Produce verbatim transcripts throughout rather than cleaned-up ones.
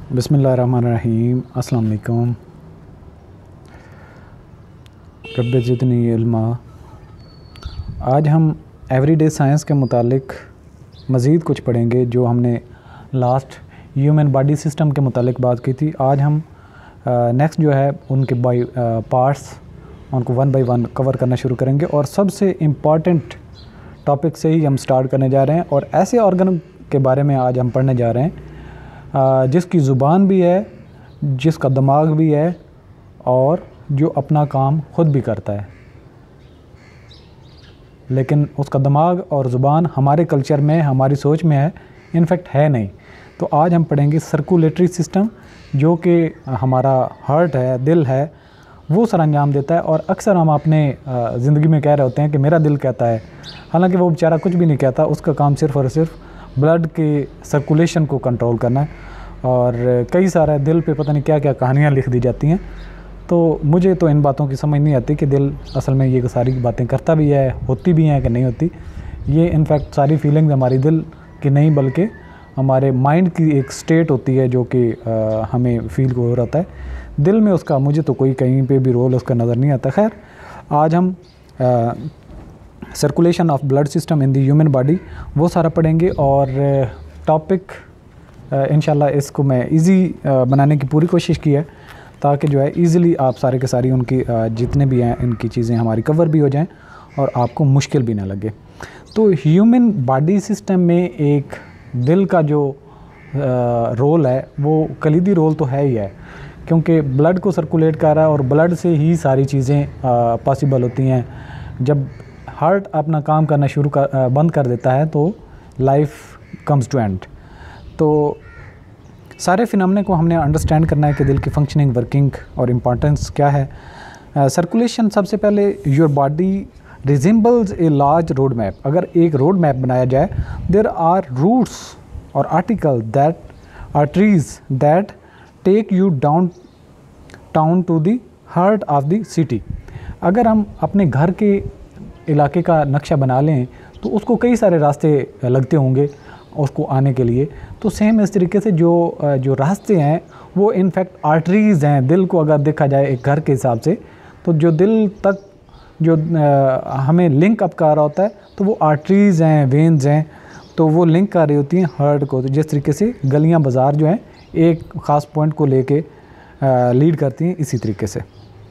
बिस्मिल्लाहिर्रहमानिर्रहीम। अस्सलाम वालेकुम। रब्बि ज़िदनी इल्मा। आज हम एवरीडे साइंस के मुतालिक मज़ीद कुछ पढ़ेंगे जो हमने लास्ट ह्यूमन बॉडी सिस्टम के मुतालिक बात की थी। आज हम नेक्स्ट जो है उनके बाई पार्ट्स उनको वन बाई वन कवर करना शुरू करेंगे और सबसे इम्पॉर्टेंट टॉपिक से ही हम स्टार्ट करने जा रहे हैं और ऐसे ऑर्गन के बारे में आज हम पढ़ने जा रहे हैं जिसकी ज़ुबान भी है, जिसका दिमाग भी है और जो अपना काम ख़ुद भी करता है, लेकिन उसका दिमाग और ज़ुबान हमारे कल्चर में, हमारी सोच में है, इनफैक्ट है नहीं। तो आज हम पढ़ेंगे सर्कुलेटरी सिस्टम, जो कि हमारा हार्ट है, दिल है, वो सरअंजाम देता है। और अक्सर हम अपने ज़िंदगी में कह रहे होते हैं कि मेरा दिल कहता है, हालांकि वो बेचारा कुछ भी नहीं कहता। उसका काम सिर्फ़ और सिर्फ ब्लड के सर्कुलेशन को कंट्रोल करना है। और कई सारे दिल पे पता नहीं क्या क्या कहानियाँ लिख दी जाती हैं। तो मुझे तो इन बातों की समझ नहीं आती कि दिल असल में ये सारी बातें करता भी है, होती भी हैं कि नहीं होती। ये इनफैक्ट सारी फीलिंग्स हमारी दिल की नहीं बल्कि हमारे माइंड की एक स्टेट होती है जो कि हमें फील हो रहा है। दिल में उसका मुझे तो कोई कहीं पे भी रोल उसका नज़र नहीं आता। खैर, आज हम circulation of blood system in the human body वो सारा पढ़ेंगे और टॉपिक इंशाल्लाह इसको मैं इजी बनाने की पूरी कोशिश की है ताकि जो है इजीली आप सारे के सारी उनकी जितने भी हैं इनकी चीज़ें हमारी कवर भी हो जाएं और आपको मुश्किल भी ना लगे। तो ह्यूमन बॉडी सिस्टम में एक दिल का जो रोल है वो कलीदी रोल तो है ही है, क्योंकि ब्लड को सर्कुलेट कर रहा है और ब्लड से ही सारी चीज़ें पॉसिबल होती हैं। जब हार्ट अपना काम करना शुरू कर बंद कर देता है तो लाइफ कम्स टू एंड। तो सारे फिनोमेना को हमने अंडरस्टैंड करना है कि दिल की फंक्शनिंग, वर्किंग और इम्पॉर्टेंस क्या है। सर्कुलेशन uh, सबसे पहले your body resembles a large road map. अगर एक रोड मैप बनाया जाए, देयर आर रूट्स और article that are trees that take you downtown to the heart of the city. अगर हम अपने घर के इलाके का नक्शा बना लें तो उसको कई सारे रास्ते लगते होंगे उसको आने के लिए। तो सेम इस तरीके से जो जो रास्ते हैं वो इनफैक्ट आर्टरीज़ हैं। दिल को अगर देखा जाए एक घर के हिसाब से, तो जो दिल तक जो आ, हमें लिंक अप कर रहा होता है तो वो आर्टरीज़ हैं, वेन्स हैं, तो वो लिंक कर रही होती हैं हार्ट को। तो जिस तरीके से गलियां बाज़ार जो हैं एक ख़ास पॉइंट को लेके लीड करती हैं, इसी तरीके से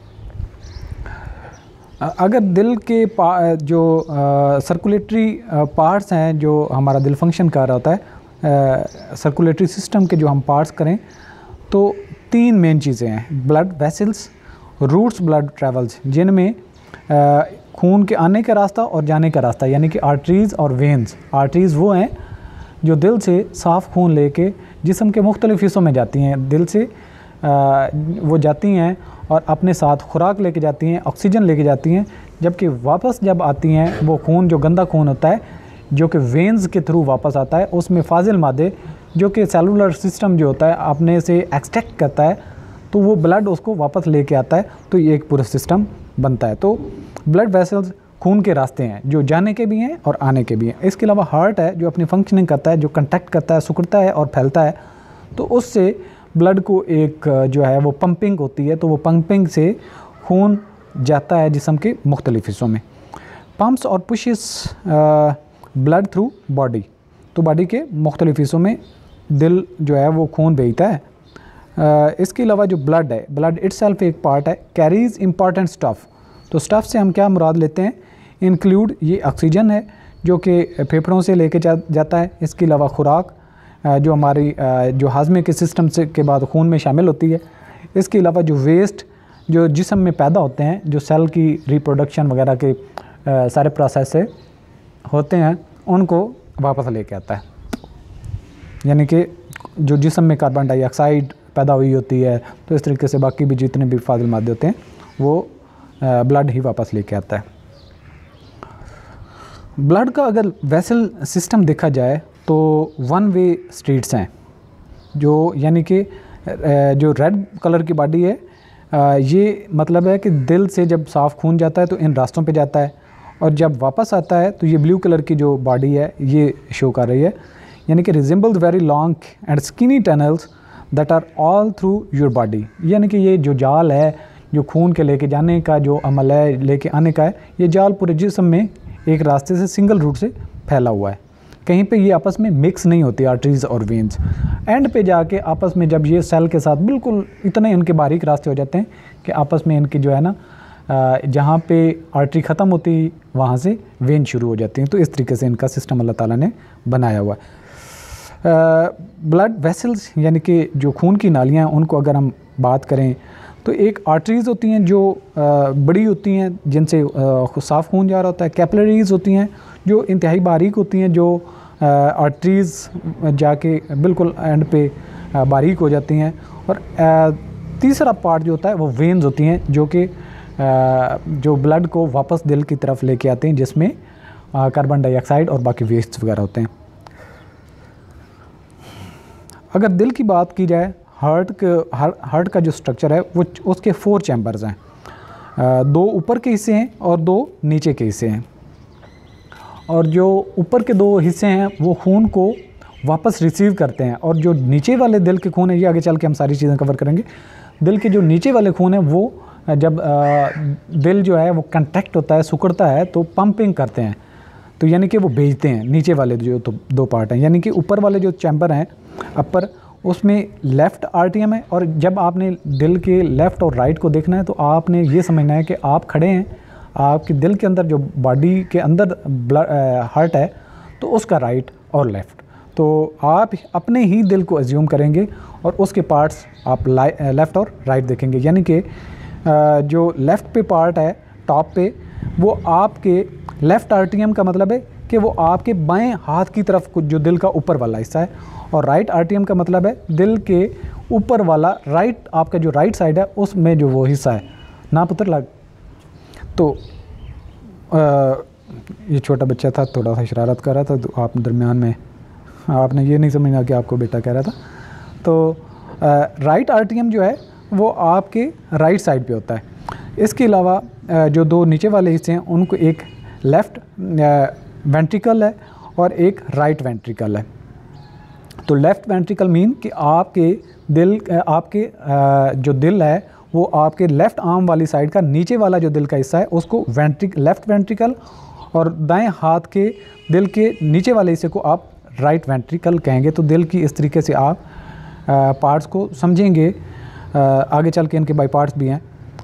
अगर दिल के जो सर्कुलेटरी पार्ट्स हैं, जो हमारा दिल फंक्शन कर रहा होता है, सर्कुलेटरी सिस्टम के जो हम पार्ट्स करें तो तीन मेन चीज़ें हैं। Blood vessels, routes blood travels, जिनमें खून के आने का रास्ता और जाने का रास्ता, यानी कि आर्टरीज़ और वेन्स। आर्टरीज़ वो हैं जो दिल से साफ़ खून लेके जिस्म के मुख्तलिफ़ हिस्सों में जाती हैं। दिल से आ, वो जाती हैं और अपने साथ खुराक लेके जाती हैं, ऑक्सीजन लेके जाती हैं, जबकि वापस जब आती हैं वो खून जो गंदा खून होता है जो कि वेन्स के थ्रू वापस आता है, उसमें फाजिल मादे जो कि सेलुलर सिस्टम जो होता है अपने से एक्सट्रैक्ट करता है, तो वो ब्लड उसको वापस लेके आता है। तो ये एक पूरा सिस्टम बनता है। तो ब्लड वेसल्स खून के रास्ते हैं जो जाने के भी हैं और आने के भी हैं। इसके अलावा हार्ट है जो अपनी फंक्शनिंग करता है, जो कंटैक्ट करता है, सिकुड़ता है और फैलता है। तो उससे ब्लड को एक जो है वो पंपिंग होती है, तो वो पंपिंग से खून जाता है जिस्म के मुख्तलिफ़ हिस्सों में। पम्प्स और पुशेस ब्लड थ्रू बॉडी, तो बॉडी के मुख्तलिफ़ हिस्सों में दिल जो है वो खून भेजता है। uh, इसके अलावा जो ब्लड है, ब्लड इटसेल्फ एक पार्ट है, कैरीज इंपॉर्टेंट स्टफ़। तो स्टफ़ से हम क्या मुराद लेते हैं? इंक्लूड ये ऑक्सीजन है जो कि फेफड़ों से लेके जा, जाता है। इसके अलावा खुराक जो हमारी जो हाजमे के सिस्टम से के बाद खून में शामिल होती है। इसके अलावा जो वेस्ट जो जिस्म में पैदा होते हैं, जो सेल की रिप्रोडक्शन वगैरह के सारे प्रोसेस से होते हैं, उनको वापस लेके आता है। यानी कि जो जिस्म में कार्बन डाइऑक्साइड पैदा हुई होती है, तो इस तरीके से बाकी भी जितने भी फाजिल मादे होते हैं वो ब्लड ही वापस लेके आता है। ब्लड का अगर वेसल सिस्टम देखा जाए तो वन वे स्ट्रीट्स हैं, जो यानी कि जो रेड कलर की बॉडी है, ये मतलब है कि दिल से जब साफ़ खून जाता है तो इन रास्तों पे जाता है, और जब वापस आता है तो ये ब्लू कलर की जो बॉडी है ये शो कर रही है। यानी कि resembles very long and skinny tunnels that are all through your body, यानी कि ये जो जाल है जो खून के लेके जाने का जो अमल है, लेके आने का है, ये जाल पूरे जिस्म में एक रास्ते से सिंगल रूट से फैला हुआ है। कहीं पे ये आपस में मिक्स नहीं होती आर्टरीज और वेन्स। एंड पे जाके आपस में जब ये सेल के साथ बिल्कुल इतने इनके बारीक रास्ते हो जाते हैं कि आपस में इनकी जो है ना जहाँ पे आर्टरी ख़त्म होती है वहाँ से वेन शुरू हो जाती हैं। तो इस तरीके से इनका सिस्टम अल्लाह ताला ने बनाया हुआ है। ब्लड वेसल्स यानी कि जो खून की नालियाँ हैं उनको अगर हम बात करें तो एक आर्टरीज़ होती हैं जो बड़ी होती हैं जिनसे साफ़ खून जा रहा होता है। कैपिलरीज़ होती हैं जो इंतहाई बारीक होती हैं, जो आर्टरीज़ जाके बिल्कुल एंड पे बारीक हो जाती हैं। और तीसरा पार्ट जो होता है वो वेन्स होती हैं जो कि जो ब्लड को वापस दिल की तरफ लेके आते हैं, जिसमें कार्बन डाइऑक्साइड और बाकी वेस्ट वगैरह होते हैं। अगर दिल की बात की जाए, हार्ट के हार्ट का जो स्ट्रक्चर है वो उसके फोर चैम्बर्स हैं, दो ऊपर के हिस्से हैं और दो नीचे के हिस्से हैं। और जो ऊपर के दो हिस्से हैं वो खून को वापस रिसीव करते हैं, और जो नीचे वाले दिल के खून है, ये आगे चल के हम सारी चीज़ें कवर करेंगे। दिल के जो नीचे वाले खून है वो जब आ, दिल जो है वो कंट्रैक्ट होता है, सिकुड़ता है, तो पंपिंग करते हैं, तो यानी कि वो भेजते हैं नीचे वाले जो तो दो पार्ट हैं। यानी कि ऊपर वाले जो चैम्बर हैं अपर, उसमें लेफ़्ट आर्टियम है, और जब आपने दिल के लेफ़्ट और राइट को देखना है तो आपने ये समझना है कि आप खड़े हैं, आपके दिल के अंदर जो बॉडी के अंदर ब्लड हार्ट है तो उसका राइट और लेफ़्ट, तो आप अपने ही दिल को एज्यूम करेंगे और उसके पार्ट्स आप लेफ़्ट और राइट देखेंगे। यानी कि जो लेफ़्ट पे पार्ट है टॉप पे, वो आपके लेफ़्ट आर्टियम का मतलब है कि वो आपके बाएं हाथ की तरफ कुछ जो दिल का ऊपर वाला हिस्सा है, और राइट आर्टियम का मतलब है दिल के ऊपर वाला राइट, आपका जो राइट साइड है उसमें जो वो हिस्सा है ना पुत्र लग। तो आ, ये छोटा बच्चा था, थोड़ा सा शरारत कर रहा था, तो आप दरमियान में आपने ये नहीं समझना कि आपको बेटा कह रहा था। तो आ, राइट आर्टियम जो है वो आपके राइट साइड पे होता है। इसके अलावा जो दो नीचे वाले हिस्से हैं उनको एक लेफ़्ट वेंट्रिकल है और एक राइट वेंट्रिकल है। तो लेफ़्ट वेंट्रिकल मीन कि आपके दिल आपके जो दिल है वो आपके लेफ़्ट आर्म वाली साइड का नीचे वाला जो दिल का हिस्सा है उसको वेंट्रिक लेफ़्ट वेंट्रिकल, और दाएं हाथ के दिल के नीचे वाले हिस्से को आप राइट वेंट्रिकल कहेंगे। तो दिल की इस तरीके से आप पार्ट्स को समझेंगे, आ, आगे चल के इनके बाई पार्ट्स भी हैं।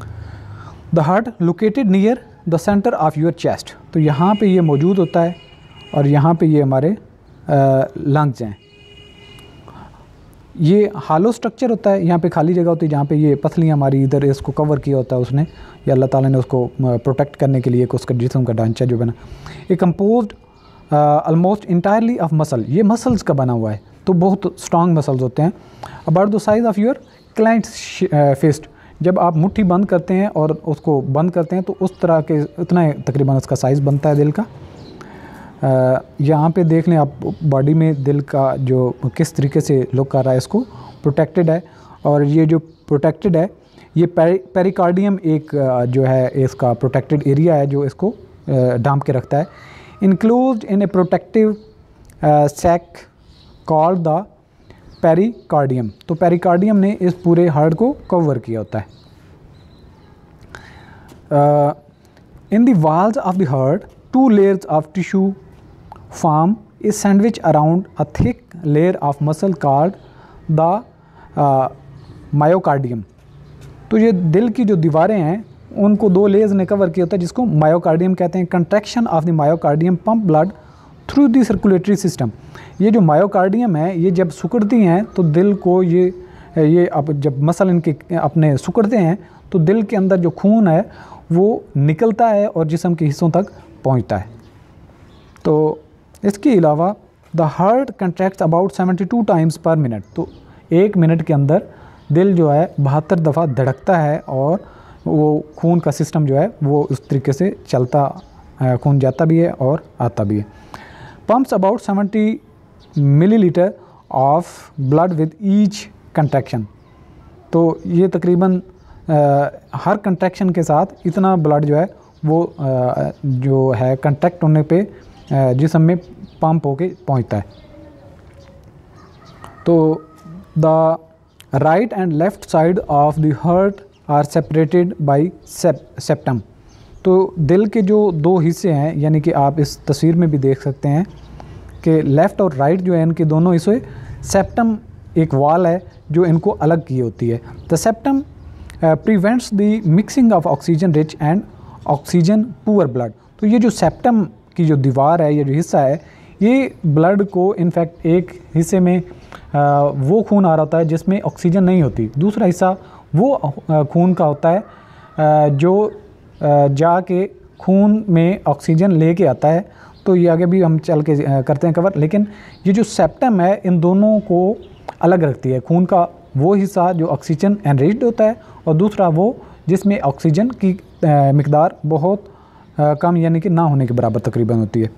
The heart located near the centre of your chest, तो यहाँ पे ये मौजूद होता है, और यहाँ पे ये हमारे लंग्स हैं। ये हालो स्ट्रक्चर होता है, यहाँ पे खाली जगह होती है जहाँ पे ये पथलियाँ हमारी इधर इसको कवर किया होता है उसने, या अल्लाह ताला ने उसको प्रोटेक्ट करने के लिए उसका जिस्म का ढांचा जो बना। ये composed almost entirely of muscle, ये मसल्स का बना हुआ है, तो बहुत स्ट्रॉन्ग मसल्स होते हैं। About the size of your client fist, जब आप मुट्ठी बंद करते हैं और उसको बंद करते हैं तो उस तरह के इतना तकरीबन उसका साइज़ बनता है दिल का। यहाँ पे देख लें आप बॉडी में दिल का जो किस तरीके से लुक कर रहा है, इसको प्रोटेक्टेड है, और ये जो प्रोटेक्टेड है ये पेरि पेरिकार्डियम एक जो है इसका प्रोटेक्टेड एरिया है जो इसको ढांप के रखता है। Enclosed in a protective sac called the pericardium, तो पेरिकार्डियम ने इस पूरे हार्ट को कवर किया होता है। In the walls of the heart two layers of tissue form is sandwich around a thick layer of muscle called the myocardium, तो ये दिल की जो दीवारें हैं उनको दो लेयर्स ने कवर किया होता है जिसको मायोकार्डियम कहते हैं। Contraction of the myocardium pump blood through the circulatory system, ये जो मायोकार्डियम है ये जब सिकुड़ती हैं तो दिल को ये ये अब जब मसल इनके अपने सिकुड़ते हैं तो दिल के अंदर जो खून है वो निकलता है और जिस्म के हिस्सों तक पहुंचता है। तो इसके अलावा the heart contracts about seventy two times per minute, तो एक मिनट के अंदर दिल जो है बहत्तर दफ़ा धड़कता है, और वो खून का सिस्टम जो है वो उस तरीके से चलता, खून जाता भी है और आता भी है। Pumps about seventy millilitre of blood with each contraction, तो ये तकरीबन आ, हर कंट्रैक्शन के साथ इतना ब्लड जो है वो आ, जो है कंट्रैक्ट होने पे जिस्म में पंप होके पहुंचता है। तो the right and left side of the heart are separated by septum. तो दिल के जो दो हिस्से हैं, यानी कि आप इस तस्वीर में भी देख सकते हैं कि लेफ़्ट और राइट जो है इनके दोनों हिस्से सेप्टम एक वाल है जो इनको अलग की होती है। The septum prevents the mixing of oxygen rich and oxygen poor blood. तो ये जो सेप्टम की जो दीवार है, ये जो हिस्सा है, ये ब्लड को इनफैक्ट एक हिस्से में आ, वो खून आ रहा होता है जिसमें ऑक्सीजन नहीं होती, दूसरा हिस्सा वो आ, खून का होता है आ, जो आ, जाके खून में ऑक्सीजन लेके आता है। तो ये आगे भी हम चल के आ, करते हैं कवर, लेकिन ये जो सेप्टम है इन दोनों को अलग रखती है। खून का वो हिस्सा जो ऑक्सीजन एनरिच्ड होता है और दूसरा वो जिसमें ऑक्सीजन की मिकदार बहुत आ, कम यानी कि ना होने के बराबर तकरीबन होती है।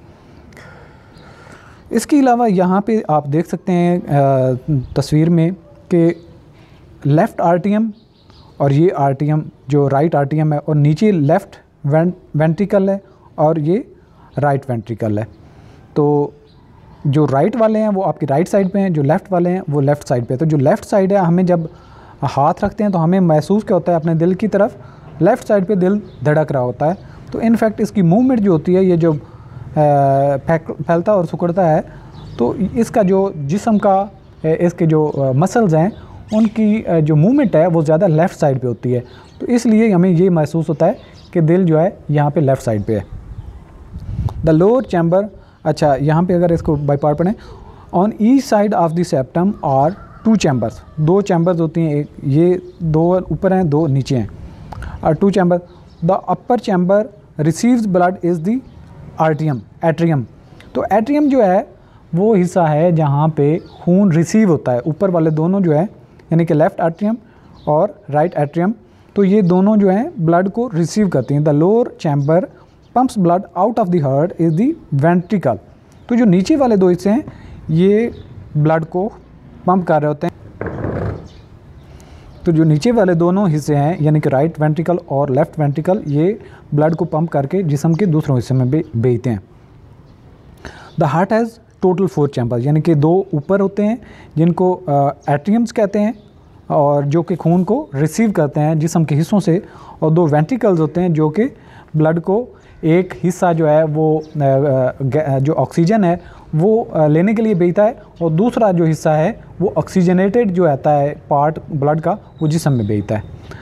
इसके अलावा यहाँ पे आप देख सकते हैं आ, तस्वीर में कि लेफ़्ट आर्टियम और ये आर्टियम जो राइट आर्टियम है, और नीचे लेफ़्ट वेंट्रिकल है और ये राइट वेंट्रिकल है। तो जो राइट वाले हैं वो आपकी राइट साइड पे हैं, जो लेफ़्ट वाले हैं वो लेफ़्ट साइड पे। तो जो लेफ़्ट साइड है, हमें जब हाथ रखते हैं तो हमें महसूस क्या होता है, अपने दिल की तरफ लेफ़्ट साइड पे दिल धड़क रहा होता है। तो इनफैक्ट इसकी मूवमेंट जो होती है, ये जो फैलता और सिकुड़ता है, तो इसका जो जिस्म का इसके जो मसल्स हैं उनकी जो मूवमेंट है वो ज़्यादा लेफ़्ट साइड पे होती है। तो इसलिए हमें ये महसूस होता है कि दिल जो है यहाँ पे लेफ़्ट साइड पे है। द लोअर चैम्बर, अच्छा यहाँ पे अगर इसको बाई पार्ट पढ़ें, on each side of the septum are two chambers, दो चैम्बर्स होती हैं, एक ये दो ऊपर हैं दो नीचे हैं, और two chamber. The upper chamber receives blood is the आर्टियम एट्रियम। तो एट्रियम जो है वो हिस्सा है जहाँ पे खून रिसीव होता है, ऊपर वाले दोनों जो है यानी कि लेफ़्ट एट्रियम और राइट एट्रियम, तो ये दोनों जो हैं ब्लड को रिसीव करती हैं। The lower chamber pumps blood out of the heart is the ventricle. तो जो नीचे वाले दो हिस्से हैं ये ब्लड को पंप कर रहे होते हैं। तो जो नीचे वाले दोनों हिस्से हैं यानी कि राइट वेंट्रिकल और लेफ़्ट वेंट्रिकल, ये ब्लड को पंप करके जिस्म के दूसरों हिस्से में भेजते हैं। The heart has total four chamber, यानी कि दो ऊपर होते हैं जिनको एट्रियम्स कहते हैं और जो कि खून को रिसीव करते हैं जिस्म के हिस्सों से, और दो वेंट्रिकल्स होते हैं जो कि ब्लड को एक हिस्सा जो है वो जो ऑक्सीजन है वो लेने के लिए भेजता है, और दूसरा जो हिस्सा है वो ऑक्सीजनेटेड जो आता है पार्ट ब्लड का वो जिस्म में भेजता है।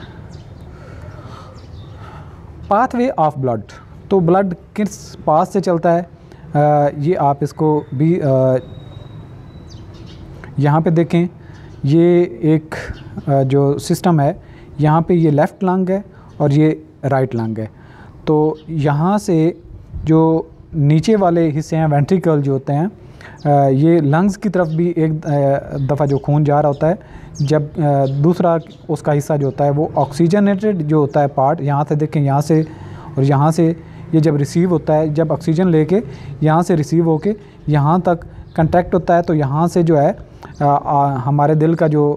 पाथवे ऑफ ब्लड, तो ब्लड किस पाथ से चलता है, आ, ये आप इसको भी यहाँ पे देखें। ये एक आ, जो सिस्टम है, यहाँ पे ये लेफ़्ट लंग है और ये राइट लंग है। तो यहाँ से जो नीचे वाले हिस्से हैं वेंट्रिकल जो होते हैं, आ, ये लंग्स की तरफ भी एक दफ़ा जो खून जा रहा होता है, जब आ, दूसरा उसका हिस्सा जो होता है वो ऑक्सीजनेटेड जो होता है पार्ट, यहाँ से देखें, यहाँ से और यहाँ से ये जब रिसीव होता है, जब ऑक्सीजन लेके यहाँ से रिसीव होके यहाँ तक कंटैक्ट होता है, तो यहाँ से जो है आ, आ, हमारे दिल का जो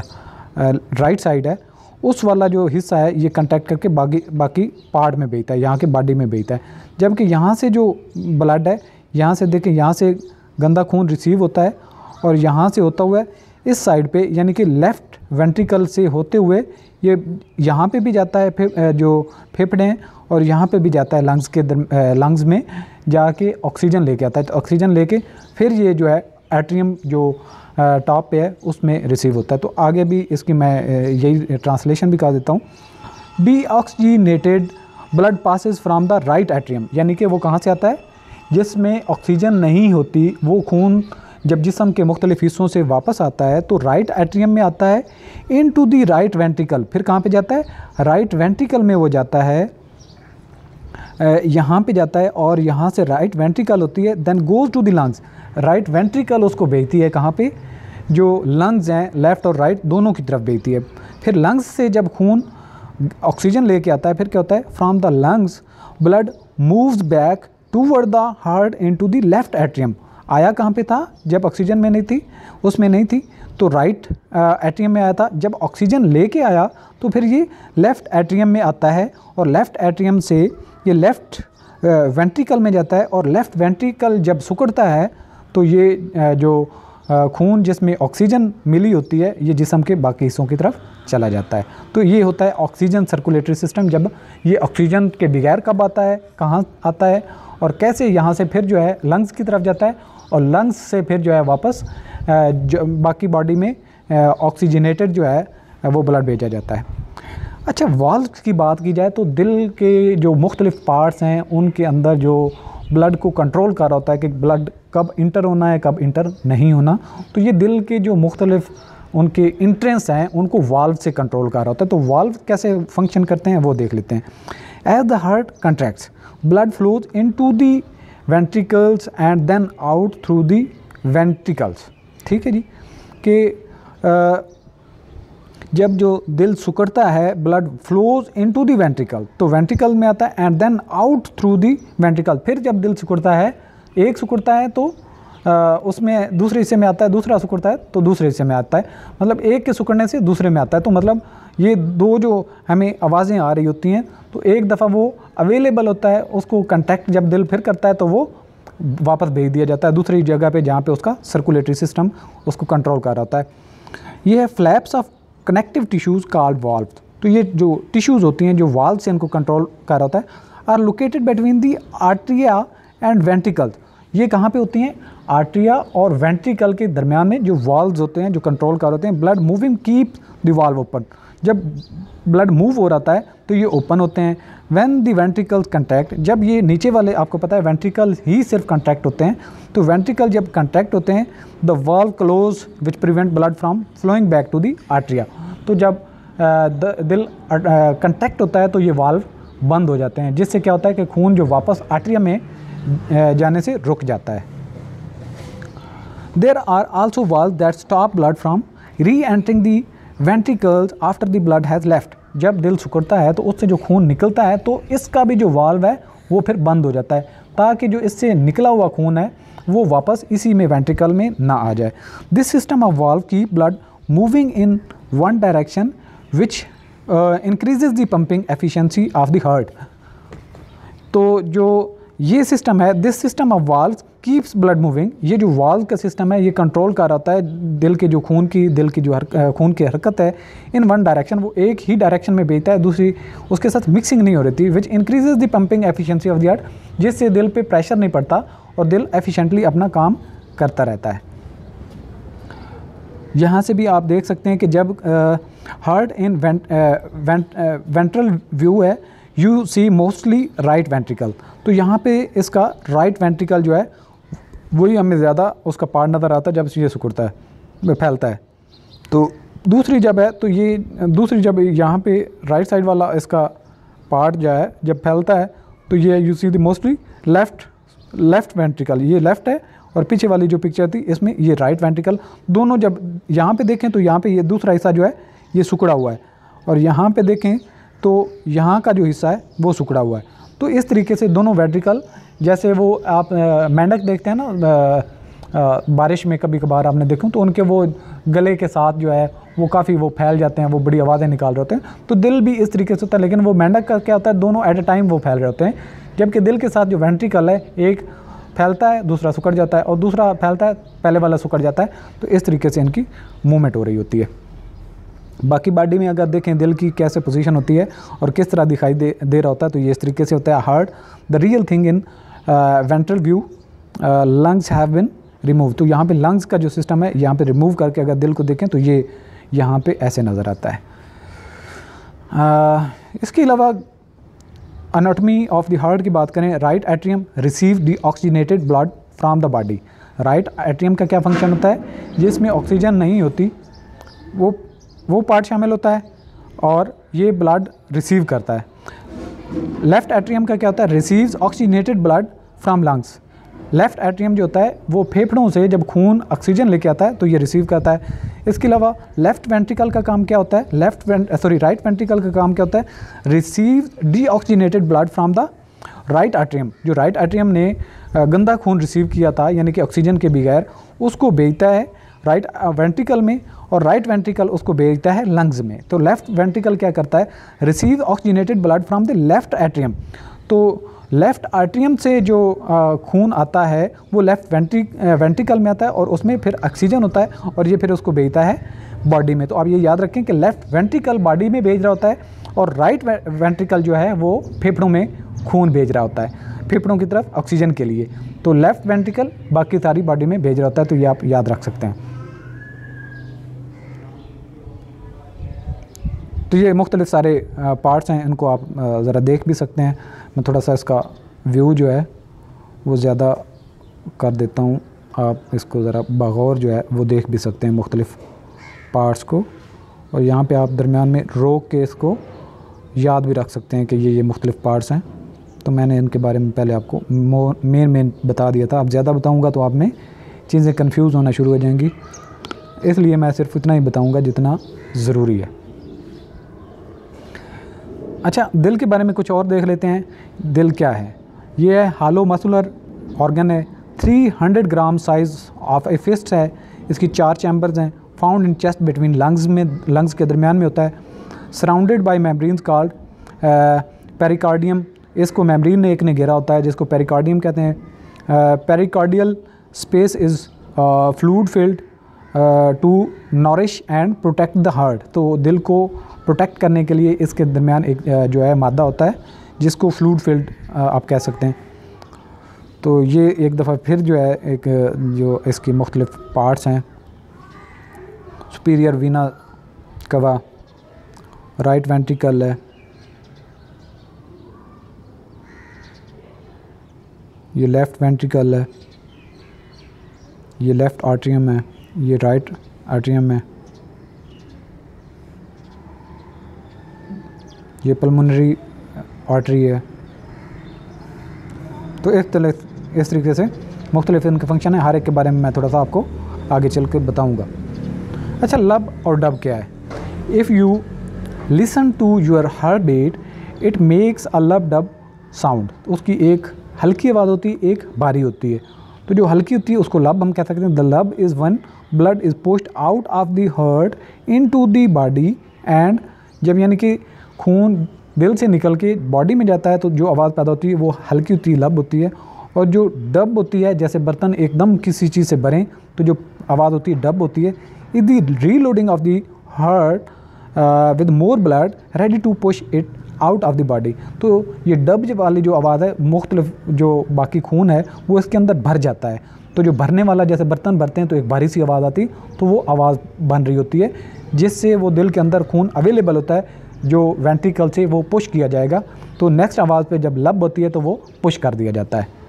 राइट साइड है उस वाला जो हिस्सा है ये कंटैक्ट करके बाकी बाकी पार्ट में भेजता है, यहाँ के बॉडी में भेजता है। जबकि यहाँ से जो ब्लड है, यहाँ से देखें, यहाँ से गंदा खून रिसीव होता है और यहाँ से होता हुआ इस साइड पे यानी कि लेफ़्ट वेंट्रिकल से होते हुए ये यहाँ पे भी जाता है, फे, जो फेफड़े हैं, और यहाँ पे भी जाता है लंग्स के लंग्स में जाके ऑक्सीजन लेके आता है। तो ऑक्सीजन लेके फिर ये जो है एट्रियम जो टॉप पे है उसमें रिसीव होता है। तो आगे भी इसकी मैं यही ट्रांसलेशन भी कर देता हूँ। Deoxygenated blood passes from the right atrium, यानी कि वो कहाँ से आता है, जिसमें ऑक्सीजन नहीं होती, वो खून जब जिस्म के मुख्तलिफ हिस्सों से वापस आता है तो राइट एट्रियम में आता है, into the right ventricle. फिर कहाँ पे जाता है, राइट वेंट्रिकल में वो जाता है, यहाँ पे जाता है, और यहाँ से राइट वेंट्रिकल होती है, then goes to the lungs. Right ventricle उसको भेजती है कहाँ पे, जो लंग्स हैं लेफ़्ट और राइट दोनों की तरफ भेजती है। फिर लंग्स से जब खून ऑक्सीजन लेके आता है, फिर क्या होता है, from the lungs blood moves back toward the heart into the left atrium. आया कहाँ पे था, जब ऑक्सीजन में नहीं थी, उसमें नहीं थी, तो राइट एट्रियम में आया था। जब ऑक्सीजन लेके आया तो फिर ये लेफ़्ट एट्रियम में आता है, और लेफ़्ट एट्रियम से ये लेफ़्ट वेंट्रिकल में जाता है, और लेफ़्ट वेंट्रिकल जब सिकुड़ता है तो ये जो खून जिसमें ऑक्सीजन मिली होती है ये जिस्म के बाकी हिस्सों की तरफ चला जाता है। तो ये होता है ऑक्सीजन सर्कुलेटरी सिस्टम। जब ये ऑक्सीजन के बगैर कब आता है, कहाँ आता है और कैसे यहाँ से फिर जो है लंग्स की तरफ जाता है और लंग्स से फिर जो है वापस जो बाकी बॉडी में ऑक्सीजनेटेड जो है वो ब्लड भेजा जाता है। अच्छा, वाल्व्स की बात की जाए तो दिल के जो मुख्तलिफ पार्ट्स हैं उनके अंदर जो ब्लड को कंट्रोल कर रहा होता है कि ब्लड कब इंटर होना है, कब इंटर नहीं होना, तो ये दिल के जो मुख्तलिफ उनके इंट्रेंस हैं उनको वाल्व से कंट्रोल कर रहा होता है। तो वाल्व कैसे फंक्शन करते हैं वो देख लेते हैं। As the heart contracts blood flows into the ventricles and then out through the ventricles. ठीक है जी, कि जब जो दिल सिकुड़ता है blood flows into the ventricle, तो वेंट्रिकल में आता है and then out through the ventricle. फिर जब दिल सिकुड़ता है, एक सिकुड़ता है तो आ, उसमें दूसरे हिस्से में आता है, दूसरा सिकुड़ता है तो दूसरे हिस्से में आता है, मतलब एक के सिकुड़ने से दूसरे में आता है। तो मतलब ये दो जो हमें आवाज़ें आ रही होती हैं तो एक दफ़ा वो अवेलेबल होता है, उसको कंटैक्ट जब दिल फिर करता है तो वो वापस भेज दिया जाता है दूसरी जगह पे जहाँ पे उसका सर्कुलेटरी सिस्टम उसको कंट्रोल कर रहा होता है। ये है flaps of connective tissues called valve. तो ये जो टिश्यूज़ होती हैं जो वाल्व से इनको कंट्रोल कर रहा होता है, are located between the atria and ventricle. ये कहाँ पे होती हैं? आर्ट्रिया और वेंट्रिकल के दरमियान में जो वाल्व्स होते हैं जो कंट्रोल कर होते हैं। Blood moving keep the valve open. जब ब्लड मूव हो रहा है तो ये ओपन होते हैं। व्हेन द वेंट्रिकल्स कंट्रैक्ट, जब ये नीचे वाले आपको पता है वेंट्रिकल ही सिर्फ कंट्रैक्ट होते हैं, तो वेंट्रिकल जब कंट्रैक्ट होते हैं the valve close which prevent blood from flowing back to the atria. तो जब दिल कंट्रैक्ट होता है तो ये वाल्व बंद हो जाते हैं, जिससे क्या होता है कि खून जो वापस आर्ट्रिया में जाने से रुक जाता है। There are also valve that stop blood from reentering the ventricles after the blood has left. जब दिल सिकुड़ता है तो उससे जो खून निकलता है तो इसका भी जो वाल्व है वो फिर बंद हो जाता है, ताकि जो इससे निकला हुआ खून है वो वापस इसी में वेंट्रिकल में ना आ जाए। This system of valve keep blood moving in one direction which increases the pumping efficiency of the heart. तो जो ये सिस्टम है, this system of valve keeps blood moving, ये जो वाल्व का सिस्टम है ये कंट्रोल कर रहा है दिल के जो खून की दिल की जो हर, खून की हरकत है इन वन डायरेक्शन, वो एक ही डायरेक्शन में भेजता है, दूसरी उसके साथ मिक्सिंग नहीं हो रही थी। Which increases the pumping efficiency of the heart, जिससे दिल पे प्रेशर नहीं पड़ता और दिल एफिशिएंटली अपना काम करता रहता है। यहाँ से भी आप देख सकते हैं कि जब हार्ट इन वेंट्रल व्यू है you see mostly right ventricle. तो यहाँ पे इसका राइट वेंट्रिकल जो है वही हमें ज़्यादा उसका पार्ट नज़र आता है जब ये सिकुड़ता है, फैलता है। तो दूसरी जब है तो ये दूसरी जब यहाँ पे राइट साइड वाला इसका पार्ट जो है जब फैलता है तो ये you see the mostly left left ventricle, ये लेफ़्ट है, और पीछे वाली जो पिक्चर थी इसमें ये राइट वेंट्रिकल। दोनों जब यहाँ पे देखें तो यहाँ पे ये दूसरा हिस्सा जो है ये सिकुड़ा हुआ है, और यहाँ पे देखें तो यहाँ का जो हिस्सा है वो सिकुड़ा हुआ है। तो इस तरीके से दोनों वेंट्रिकल, जैसे वो आप मेंढक देखते हैं ना आ, आ, बारिश में कभी कभार आपने देखूं तो उनके वो गले के साथ जो है वो काफ़ी वो फैल जाते हैं, वो बड़ी आवाज़ें निकाल रहे होते हैं। तो दिल भी इस तरीके से होता है, लेकिन वो मेंढक का क्या होता है, दोनों एट अ टाइम वो फैल रहे होते हैं, जबकि दिल के साथ जो वेंट्रिकल है एक फैलता है दूसरा सिकुड़ जाता है और दूसरा फैलता है पहले वाला सिकुड़ जाता है। तो इस तरीके से इनकी मूवमेंट हो रही होती है। बाकी बॉडी में अगर देखें दिल की कैसे पोजीशन होती है और किस तरह दिखाई दे दे रहा होता है तो ये इस तरीके से होता है। Heart the real thing in ventral view, lungs have been remove. तो यहाँ पे लंग्स का जो सिस्टम है यहाँ पे रिमूव करके अगर दिल को देखें तो ये यहाँ पे ऐसे नज़र आता है। uh, इसके अलावा एनाटॉमी ऑफ द हार्ट की बात करें, right atrium receive the oxygenated blood from the body. Right atrium का क्या फंक्शन होता है, जिसमें ऑक्सीजन नहीं होती वो वो पार्ट शामिल होता है और ये ब्लड रिसीव करता है। लेफ़्ट एट्रियम का क्या होता है, receives oxygenated blood from lungs. Left atrium जो होता है वो फेफड़ों से जब खून ऑक्सीजन लेके आता है तो ये रिसीव करता है। इसके अलावा लेफ़्ट वेंट्रिकल का काम क्या होता है, लेफ़्ट सॉरी राइट वेंट्रिकल का काम क्या होता है, receive deoxygenated blood from the right atrium. जो राइट एट्रियम ने गंदा खून रिसीव किया था यानी कि ऑक्सीजन के बगैर, उसको भेजता है राइट वेंट्रिकल में और राइट वेंट्रिकल उसको भेजता है लंग्स में। तो लेफ़्ट वेंट्रिकल क्या करता है, receive oxygenated blood from the left atrium. तो लेफ़्ट आर्ट्रियम से जो खून आता है वो लेफ़्ट वेंट्री वेंट्रिकल में आता है और उसमें फिर ऑक्सीजन होता है और ये फिर उसको भेजता है बॉडी में। तो आप ये याद रखें कि लेफ़्ट वेंट्रिकल बॉडी में भेज रहा होता है और राइट वेंट्रिकल जो है वो फेफड़ों में खून भेज रहा होता है, फेफड़ों की तरफ ऑक्सीजन के लिए। तो लेफ़्ट वेंट्रिकल बाकी सारी बॉडी में भेज रहा होता है, तो ये आप याद रख सकते हैं। तो ये मुख्तलिफ सारे पार्ट्स हैं, इनको आप ज़रा देख भी सकते हैं। मैं थोड़ा सा इसका व्यू जो है वो ज़्यादा कर देता हूँ, आप इसको ज़रा बगौर जो है वो देख भी सकते हैं मुख्तलिफ पार्ट्स को। और यहाँ पे आप दरमियान में रोक के इसको याद भी रख सकते हैं कि ये ये मुख्तलिफ पार्ट्स हैं। तो मैंने इनके बारे में पहले आपको मेन मेन बता दिया था। अब ज़्यादा बताऊँगा तो आप में चीज़ें कंफ्यूज होना शुरू हो जाएंगी, इसलिए मैं सिर्फ इतना ही बताऊँगा जितना ज़रूरी है। अच्छा, दिल के बारे में कुछ और देख लेते हैं। दिल क्या है? ये है हालो मसुलर ऑर्गन है, तीन सौ gram size of a fist है। इसकी चार चैम्बर्स हैं, found in chest between lungs में, लंग्स के दरमियान में होता है। Surrounded by membranes called pericardium, इसको मेम्ब्रेन ने एक ने घेरा होता है जिसको पेरिकार्डियम कहते हैं। Pericardial space is fluid filled to nourish and protect the heart. तो दिल को प्रोटेक्ट करने के लिए इसके दरमियान एक जो है मादा होता है जिसको फ्लूइड फिल्ड आप कह सकते हैं। तो ये एक दफ़ा फिर जो है एक जो इसकी मुख्तलिफ पार्ट्स हैं, सुपीरियर वीना कवा, राइट वेंट्रिकल है, ये लेफ़्ट वेंट्रिकल है, ये लेफ़्ट आर्ट्रियम है, ये राइट आर्ट्रियम है, ये पल्मोनरी आर्टरी है। तो इस तरह इस तरीके से मुख्तलिफ इनके फंक्शन है, हर एक के बारे में मैं थोड़ा सा आपको आगे चल कर बताऊँगा। अच्छा, लब और डब क्या है? If you listen to your heart beat it makes a lub dub sound. उसकी एक हल्की आवाज़ होती है, एक भारी होती है। तो जो हल्की होती है उसको लब हम कह सकते हैं। The lub is when blood is pushed out of the heart into the body, and जब यानी कि खून दिल से निकल के बॉडी में जाता है तो जो आवाज़ पैदा होती है वो हल्की होती है, लब होती है। और जो डब होती है, जैसे बर्तन एकदम किसी चीज़ से भरें तो जो आवाज़ होती है डब होती है। Is the reloading of the heart with more blood ready to push it out of the body. तो ये डब वाली जो आवाज़ है, मुख्तलिफ जो बाकी खून है वो इसके अंदर भर जाता है। तो जो भरने वाला, जैसे बर्तन भरते हैं तो एक भारी सी आवाज़ आती, तो वो आवाज़ बन रही होती है जिससे वो दिल के अंदर खून अवेलेबल होता है जो वेंट्रिकल से वो पुश किया जाएगा। तो नेक्स्ट आवाज़ पे जब लब होती है तो वो पुश कर दिया जाता है।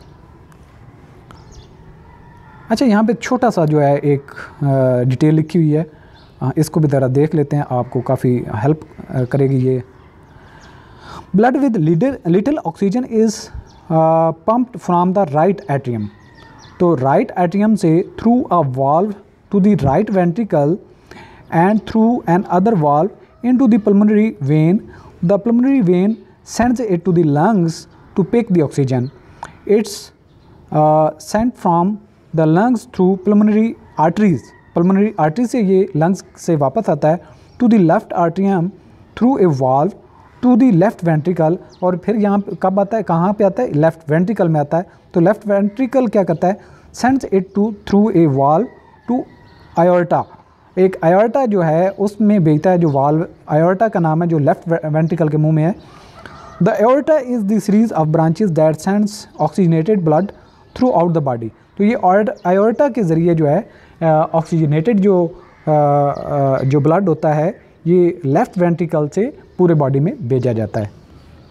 अच्छा, यहाँ पे छोटा सा जो है एक डिटेल लिखी हुई है, आ, इसको भी ज़रा देख लेते हैं, आपको काफ़ी हेल्प करेगी ये। Blood with little oxygen is pumped from the right atrium. तो राइट एट्रियम से through a valve to the right ventricle and through another valve into the pulmonary vein. The pulmonary vein sends it to the lungs to pick the oxygen. It's uh, sent from the lungs through pulmonary arteries. Pulmonary artery से ये lungs से वापस आता है to the left atrium through a valve to the left ventricle। और फिर यहाँ कब आता है, कहाँ पे आता है? left ventricle में आता है। तो left ventricle क्या करता है? sends it to through a valve to aorta। एक आयोर्टा जो है उसमें भेजता है, जो वाल्व आयोर्टा का नाम है जो लेफ्ट वेंट्रिकल के मुंह में है। The aorta is the series of branches that sends oxygenated blood throughout the body. तो ये आयोर्टा के ज़रिए जो है ऑक्सीजनेटेड जो आ, जो ब्लड होता है ये लेफ़्ट वेंट्रिकल से पूरे बॉडी में भेजा जाता है।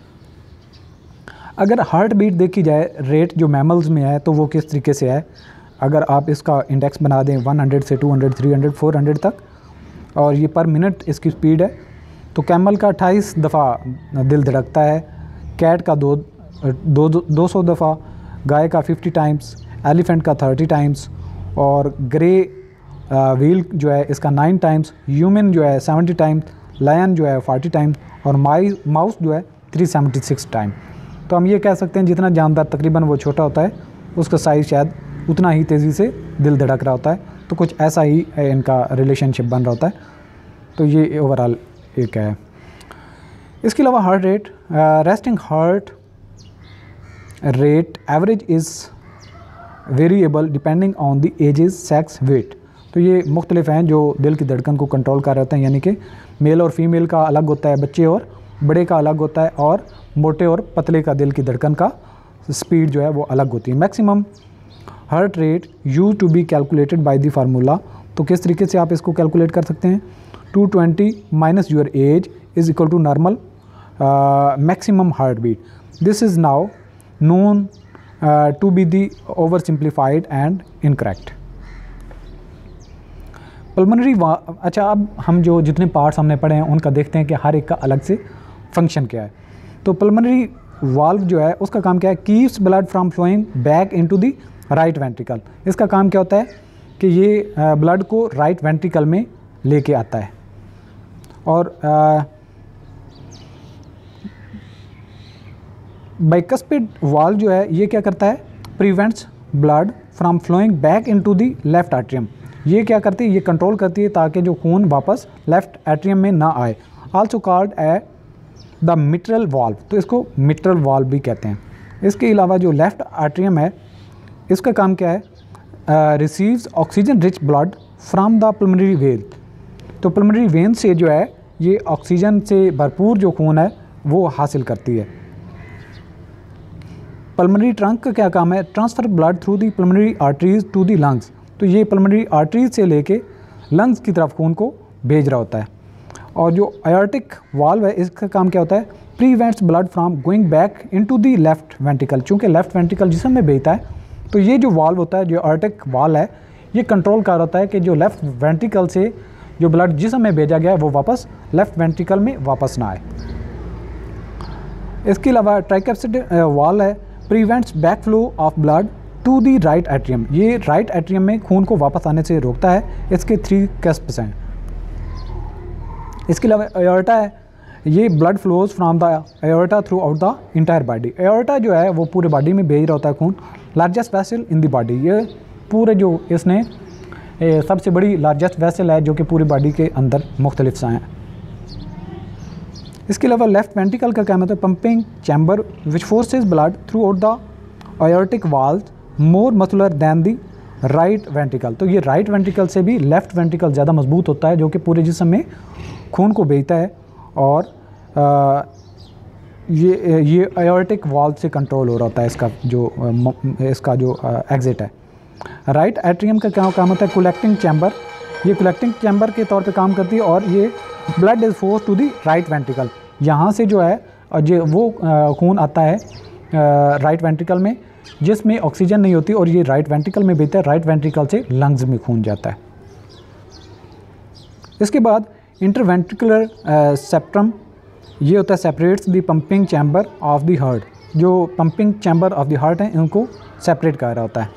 अगर हार्ट बीट देखी जाए, रेट जो मैमल्स में है तो वो किस तरीके से है, अगर आप इसका इंडेक्स बना दें सौ से दो सौ, तीन सौ, चार सौ तक, और ये पर मिनट इसकी स्पीड है, तो कैमल का अट्ठाईस दफ़ा दिल धड़कता है, कैट का दो दो दो सौ दफ़ा, गाय का पचास टाइम्स, एलिफेंट का तीस टाइम्स, और ग्रे व्हील जो है इसका नौ टाइम्स, ह्यूमन जो है सत्तर टाइम्स, लायन जो है चालीस टाइम्स, और माई माउस जो है तीन सौ छिहत्तर टाइम। तो हम ये कह सकते हैं जितना जानदार तकरीबन वो छोटा होता है उसका साइज़ शायद उतना ही तेज़ी से दिल धड़क रहा होता है। तो कुछ ऐसा ही इनका रिलेशनशिप बन रहा होता है। तो ये ओवरऑल एक है। इसके अलावा heart rate, resting heart rate average is variable depending on the ages, sex, weight. तो ये मुख्तलिफ हैं जो दिल की धड़कन को कंट्रोल कर रहे होते हैं, यानी कि मेल और फीमेल का अलग होता है, बच्चे और बड़े का अलग होता है, और मोटे और पतले का दिल की धड़कन का स्पीड जो है वो अलग होती है। Maximum heart rate use to be calculated by the formula. तो किस तरीके से आप इसको कैलकुलेट कर सकते हैं? Two twenty minus your age is equal to normal maximum heart beat. This is now known to be the oversimplified and incorrect. Pulmonary अच्छा, अब हम जो जितने पार्ट्स हमने पढ़े हैं उनका देखते हैं कि हर एक का अलग से फंक्शन क्या है। तो पल्मोनरी वाल्व जो है उसका काम क्या है? Keeps blood from flowing back into the right ventricle. इसका काम क्या होता है कि ये ब्लड को राइट वेंट्रिकल में लेके आता है। और बाइकस्पिड वाल्व जो है ये क्या करता है? Prevents blood from flowing back into the left atrium. ये क्या करती है? ये कंट्रोल करती है ताकि जो खून वापस लेफ्ट एट्रियम में ना आए। Also called a the mitral valve. तो इसको मिट्रल वाल्व भी कहते हैं। इसके अलावा जो लेफ्ट एट्रियम है इसका काम क्या है? Receives oxygen rich blood from the pulmonary vein. तो पल्मोनरी वेन से जो है ये ऑक्सीजन से भरपूर जो खून है वो हासिल करती है। पल्मोनरी ट्रंक का क्या काम है? Transfer blood through the pulmonary arteries to the lungs. तो ये पल्मोनरी आर्टरीज से लेके लंग्स की तरफ खून को भेज रहा होता है। और जो आयोर्टिक वाल्व है इसका काम क्या होता है? Prevents blood from going back into the left ventricle. चूँकि लेफ्ट वेंट्रिकल जिसम में भेजता है तो ये जो वाल्व होता है, जो आयोर्टिक वाल्व है, ये कंट्रोल कर होता है कि जो लेफ्ट वेंट्रिकल से जो ब्लड जिसम में भेजा गया है वो वापस लेफ्ट वेंट्रिकल में वापस ना आए। इसके अलावा ट्राइकैप्सिड वाल्व है, prevents back flow of blood to the right atrium. ये राइट एट्रियम में खून को वापस आने से रोकता है। इसके थ्री कैस्प्स हैं। इसके अलावा एयोर्टा है, ये blood flows from the aorta throughout the entire body. Aorta जो है वो पूरे बॉडी में भेज रहा होता है खून। Largest vessel in the body, ये पूरे जो इसने ए, सबसे बड़ी लार्जेस्ट वेसल है जो कि पूरी बॉडी के अंदर मुख्तलिफ सा हैं। इसके अलावा लेफ्ट वेंट्रिकल का काम होता है pumping chamber which forces blood throughout the aortic valve more muscular than the right ventricle. तो ये राइट वेंट्रिकल से भी लेफ्ट वेंट्रिकल ज़्यादा मजबूत होता है जो कि पूरे जिस्म में खून को भेजता है। और आ, ये ये आयोर्टिक वाल्व से कंट्रोल हो रहा होता है इसका जो इसका जो एग्जिट है। राइट एट्रियम का क्या काम होता है? Collecting chamber. ये कलेक्टिंग चैम्बर के तौर पे काम करती है और ये blood is force to the right ventricle. यहाँ से जो है जो वो खून आता है राइट वेंट्रिकल में जिसमें ऑक्सीजन नहीं होती और ये राइट वेंट्रिकल में भेजता है। राइट वेंट्रिकल से लंग्स में खून जाता है। इसके बाद इंटरवेंट्रिकुलर सेप्ट्रम, ये होता है separates the pumping chamber of the heart. जो pumping chamber of the heart है इनको सेपरेट कर रहा होता है।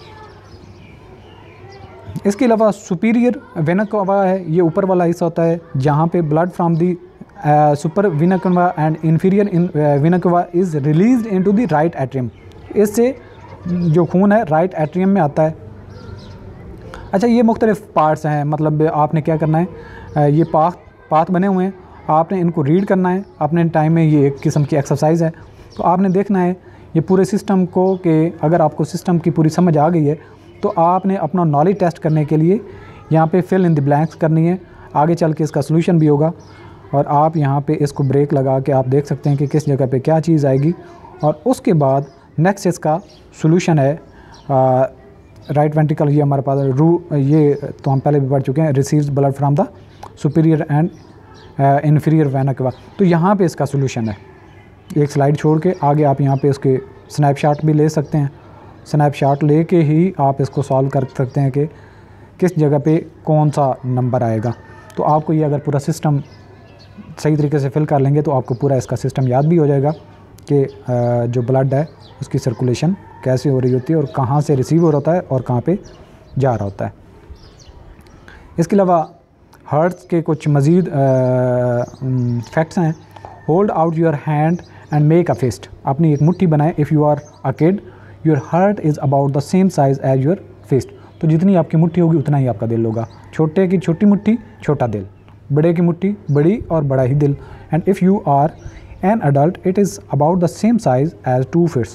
इसके अलावा सुपीरियर वेना कवा है, ये ऊपर वाला हिस्सा होता है जहाँ पे blood from the super vena cava and inferior in vena cava is released into the right atrium. इससे जो खून है राइट एट्रियम में आता है। अच्छा, ये मुख्तलिफ पार्ट्स हैं, मतलब आपने क्या करना है, ये पाथ पाथ बने हुए हैं, आपने इनको रीड करना है अपने टाइम में। ये एक किस्म की एक्सरसाइज है। तो आपने देखना है ये पूरे सिस्टम को कि अगर आपको सिस्टम की पूरी समझ आ गई है तो आपने अपना नॉलेज टेस्ट करने के लिए यहाँ पे फिल इन द ब्लैंक्स करनी है। आगे चल के इसका सोल्यूशन भी होगा और आप यहाँ पे इसको ब्रेक लगा के आप देख सकते हैं कि किस जगह पे क्या चीज़ आएगी। और उसके बाद नेक्स्ट इसका सोल्यूशन है राइट वेंट्रिकल। ये हमारे पास रू ये तो हम पहले भी पढ़ चुके हैं, receives blood from the superior and inferior vena cava. तो यहाँ पे इसका सोल्यूशन है। एक स्लाइड छोड़ के आगे आप यहाँ पे इसके स्नैपशॉट भी ले सकते हैं। स्नैपशॉट लेके ही आप इसको सॉल्व कर सकते हैं कि किस जगह पे कौन सा नंबर आएगा। तो आपको ये अगर पूरा सिस्टम सही तरीके से फिल कर लेंगे तो आपको पूरा इसका सिस्टम याद भी हो जाएगा कि जो ब्लड है उसकी सर्कुलेशन कैसे हो रही होती है और कहाँ से रिसीव हो रहा होता है और कहाँ पे जा रहा होता है। इसके अलावा हार्ट के कुछ मज़ीद फैक्ट्स हैं। Hold out your hand and make a fist. अपनी एक मुट्ठी बनाएं। If you are a kid your heart is about the same size as your fist. तो जितनी आपकी मुट्ठी होगी उतना ही आपका दिल होगा। छोटे की छोटी मुट्ठी छोटा दिल, बड़े की मुट्ठी बड़ी और बड़ा ही दिल। And if you are an adult it is about the same size as two fists.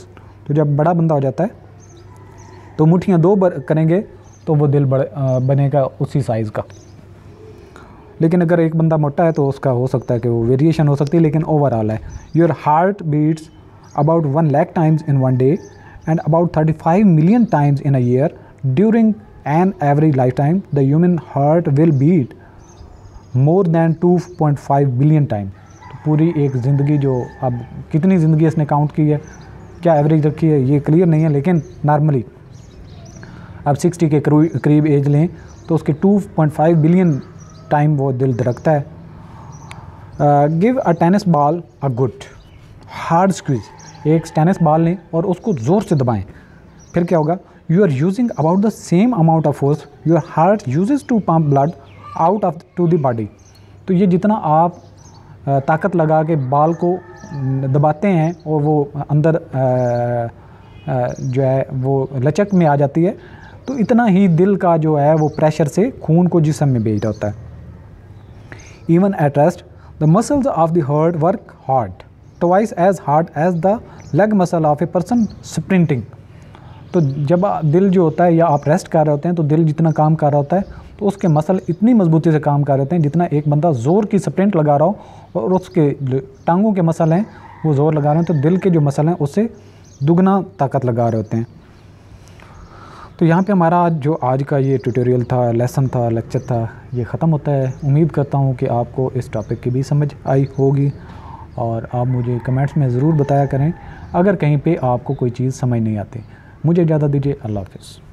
तो जब बड़ा बंदा हो जाता है तो मुट्ठियाँ दो करेंगे तो वो दिल बड़े बनेगा उसी साइज़ का। लेकिन अगर एक बंदा मोटा है तो उसका हो सकता है कि वो वेरिएशन हो सकती है, लेकिन ओवरऑल है। Your heart beats about one lakh times in one day and about thirty five million times in a year during an average lifetime the human heart will beat more than two point five billion time. तो पूरी एक ज़िंदगी, जो अब कितनी ज़िंदगी इसने count की है, क्या एवरेज रखी है ये क्लियर नहीं है, लेकिन नॉर्मली अब सिक्सटी के करीब एज लें तो उसके two point five billion time वो दिल धड़कता है। Give a tennis ball a good hard squeeze. एक टेनिस बॉल लें और उसको ज़ोर से दबाएं, फिर क्या होगा? You are using about the same amount of force your heart uses to pump blood out of to the body. तो ये जितना आप ताकत लगा के बॉल को दबाते हैं और वो अंदर आ, आ, जो है वो लचक में आ जाती है, तो इतना ही दिल का जो है वो प्रेशर से खून को जिस्म में भेज होता है। Even at rest the muscles of the heart work hard twice as hard as the leg muscle of a person sprinting. तो जब दिल जो होता है या आप रेस्ट कर रहे होते हैं तो दिल जितना काम कर रहा होता है तो उसके मसल इतनी मजबूती से काम कर रहे होते हैं जितना एक बंदा ज़ोर की स्प्रिंट लगा रहा हो और उसके टांगों के मसल हैं वो ज़ोर लगा रहे हैं, तो दिल के जो मसल हैं उससे दुगना ताकत लगा रहे होते हैं। तो यहाँ पे हमारा जो आज का ये ट्यूटोरियल था, लेसन था, लेक्चर था, ये ख़त्म होता है। उम्मीद करता हूँ कि आपको इस टॉपिक की भी समझ आई होगी और आप मुझे कमेंट्स में ज़रूर बताया करें अगर कहीं पे आपको कोई चीज़ समझ नहीं आती। मुझे इजाज़त दीजिए। अल्लाह हाफ़िज़।